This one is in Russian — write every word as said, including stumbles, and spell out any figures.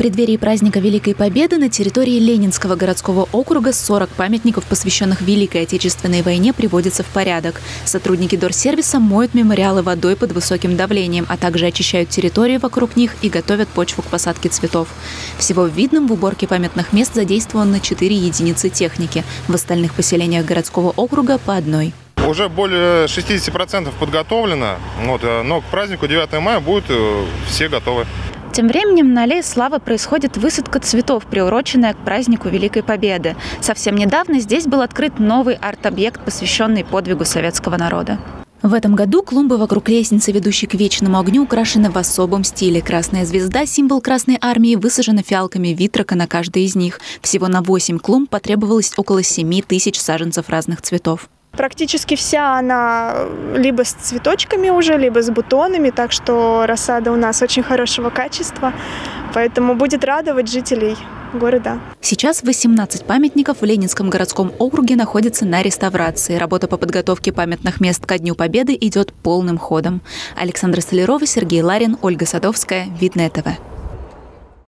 преддверии праздника Великой Победы на территории Ленинского городского округа сорок памятников, посвященных Великой Отечественной войне, приводятся в порядок. Сотрудники Дорсервиса моют мемориалы водой под высоким давлением, а также очищают территорию вокруг них и готовят почву к посадке цветов. Всего в Видном в уборке памятных мест задействовано четыре единицы техники. В остальных поселениях городского округа по одной. Уже более шестидесяти процентов подготовлено, вот, но к празднику девятого мая будут все готовы. Тем временем на Аллее Славы происходит высадка цветов, приуроченная к празднику Великой Победы. Совсем недавно здесь был открыт новый арт-объект, посвященный подвигу советского народа. В этом году клумбы вокруг лестницы, ведущей к вечному огню, украшены в особом стиле. Красная звезда, символ Красной армии, высажена фиалками витрака на каждой из них. Всего на восемь клумб потребовалось около семи тысяч саженцев разных цветов. Практически вся она либо с цветочками уже, либо с бутонами, так что рассада у нас очень хорошего качества, поэтому будет радовать жителей города. Сейчас восемнадцать памятников в Ленинском городском округе находятся на реставрации. Работа по подготовке памятных мест ко Дню Победы идет полным ходом. Александра Столярова, Сергей Ларин, Ольга Садовская, Видное ТВ.